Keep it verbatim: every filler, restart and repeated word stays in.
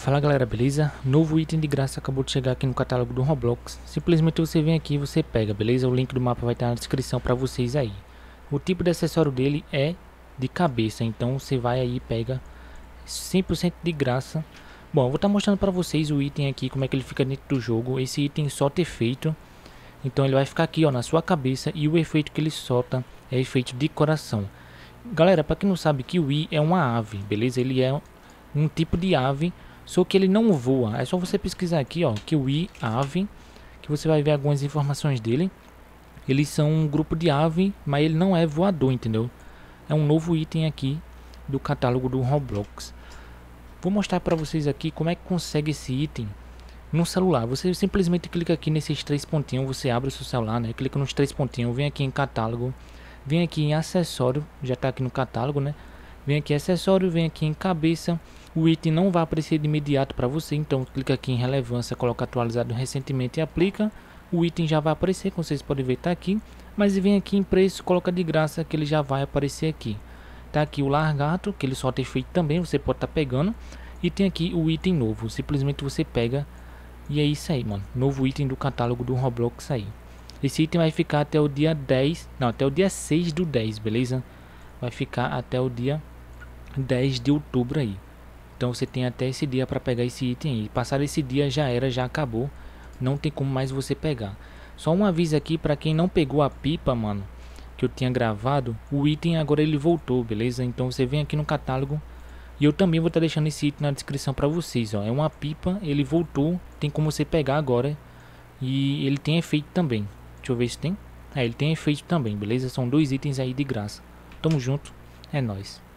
Fala galera, beleza? Novo item de graça acabou de chegar aqui no catálogo do Roblox. Simplesmente você vem aqui e você pega, beleza? O link do mapa vai estar na descrição para vocês aí. O tipo de acessório dele é de cabeça, então você vai aí e pega cem por cento de graça. Bom, eu vou estar mostrando para vocês o item aqui, como é que ele fica dentro do jogo. Esse item solta efeito, então ele vai ficar aqui ó, na sua cabeça, e o efeito que ele solta é efeito de coração. Galera, para quem não sabe, kiwi é uma ave, beleza? Ele é um tipo de ave, só que ele não voa. É só você pesquisar aqui, ó, kiwi ave, que você vai ver algumas informações dele. Eles são um grupo de ave, mas ele não é voador, entendeu? É um novo item aqui do catálogo do Roblox. Vou mostrar para vocês aqui como é que consegue esse item no celular. Você simplesmente clica aqui nesses três pontinhos, você abre o seu celular, né? Clica nos três pontinhos, vem aqui em catálogo, vem aqui em acessório, já está aqui no catálogo, né? Vem aqui em acessório, vem aqui em cabeça. O item não vai aparecer de imediato para você, então clica aqui em relevância, coloca atualizado recentemente e aplica. O item já vai aparecer, como vocês podem ver, tá aqui. Mas vem aqui em preço, coloca de graça, que ele já vai aparecer aqui. Tá aqui o largato, que ele solta efeito também, você pode estar tá pegando. E tem aqui o item novo, simplesmente você pega. E é isso aí, mano, novo item do catálogo do Roblox aí. Esse item vai ficar até o dia dez, não, até o dia seis do dez, beleza? Vai ficar até o dia dez de outubro aí. Então você tem até esse dia para pegar esse item aí. Passar esse dia já era, já acabou. Não tem como mais você pegar. Só um aviso aqui para quem não pegou a pipa, mano, que eu tinha gravado. O item agora ele voltou, beleza? Então você vem aqui no catálogo. E eu também vou estar tá deixando esse item na descrição para vocês, ó. É uma pipa, ele voltou. Tem como você pegar agora. E ele tem efeito também. Deixa eu ver se tem. É, ele tem efeito também, beleza? São dois itens aí de graça. Tamo junto. É nóis.